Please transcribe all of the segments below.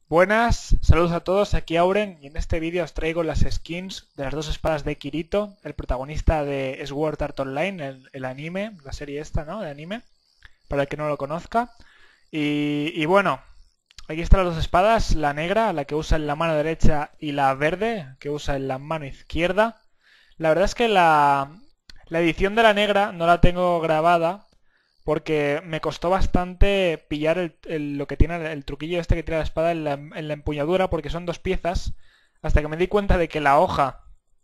Buenas, saludos a todos, aquí Auren y en este vídeo os traigo las skins de las dos espadas de Kirito, el protagonista de Sword Art Online, el anime, la serie esta, ¿no? De anime, para el que no lo conozca. Y bueno, aquí están las dos espadas, la negra, la que usa en la mano derecha, y la verde, que usa en la mano izquierda. La verdad es que la edición de la negra no la tengo grabada porque me costó bastante pillar lo que tiene el truquillo este que tiene la espada en la empuñadura, porque son dos piezas, hasta que me di cuenta de que la hoja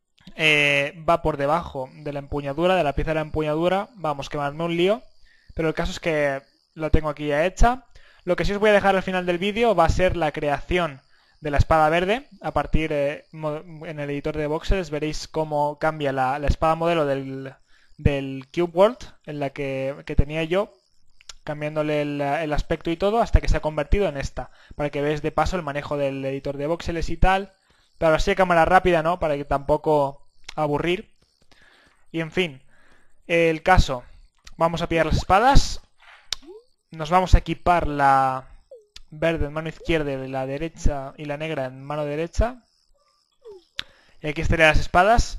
va por debajo de la empuñadura, de la pieza de la empuñadura. Vamos, que me armé un lío, pero el caso es que la tengo aquí ya hecha. Lo que sí os voy a dejar al final del vídeo va a ser la creación de la espada verde. A partir en el editor de voxels veréis cómo cambia la espada modelo del Cube World, en la que tenía yo, cambiándole el aspecto y todo, hasta que se ha convertido en esta, para que veáis de paso el manejo del editor de voxeles y tal, pero así de cámara rápida, ¿no? Para que tampoco aburrir. Y en fin, el caso, vamos a pillar las espadas, nos vamos a equipar la verde en mano izquierda y la derecha y la negra en mano derecha. Y aquí estarían las espadas.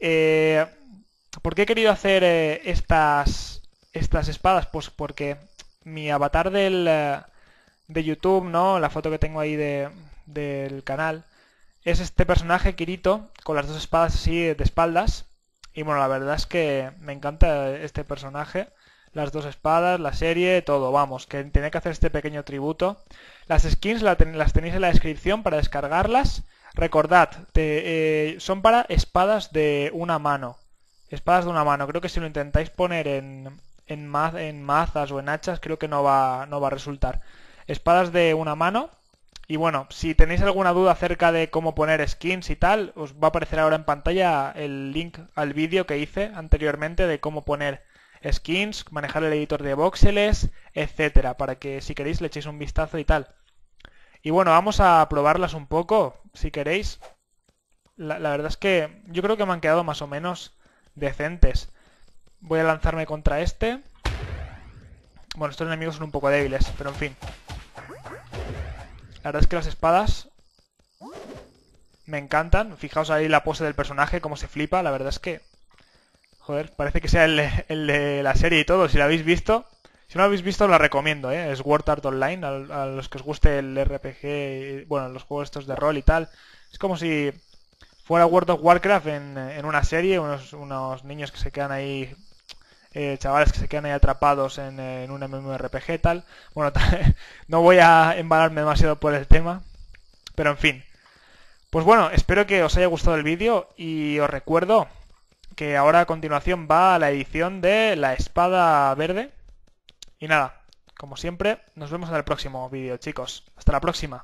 ¿Por qué he querido hacer estas espadas? Pues porque mi avatar de YouTube, ¿no? La foto que tengo ahí del canal, es este personaje, Kirito, con las dos espadas así de espaldas. Y bueno, la verdad es que me encanta este personaje. Las dos espadas, la serie, todo. Vamos, que tenía que hacer este pequeño tributo. Las skins las tenéis en la descripción para descargarlas. Recordad, son para espadas de una mano. Espadas de una mano. Creo que si lo intentáis poner en mazas o en hachas, creo que no va a resultar. Espadas de una mano. Y bueno, si tenéis alguna duda acerca de cómo poner skins y tal, os va a aparecer ahora en pantalla el link al vídeo que hice anteriormente de cómo poner skins, manejar el editor de voxeles, etcétera, para que si queréis le echéis un vistazo y tal. Y bueno, vamos a probarlas un poco, si queréis. La verdad es que yo creo que me han quedado más o menos decentes. Voy a lanzarme contra este. Bueno, estos enemigos son un poco débiles, pero en fin. La verdad es que las espadas me encantan. Fijaos ahí la pose del personaje, cómo se flipa. La verdad es que, joder, parece que sea el de la serie y todo. Si la habéis visto, si no lo habéis visto, os la recomiendo, ¿eh? Es Sword Art Online, a los que os guste el RPG, y, bueno, los juegos estos de rol y tal. Es como si fuera World of Warcraft en una serie, unos niños que se quedan ahí, chavales que se quedan ahí atrapados en un MMORPG y tal. Bueno, no voy a embalarme demasiado por el tema, pero en fin. Pues bueno, espero que os haya gustado el vídeo y os recuerdo que ahora a continuación va la edición de la espada verde. Y nada, como siempre, nos vemos en el próximo vídeo, chicos. Hasta la próxima.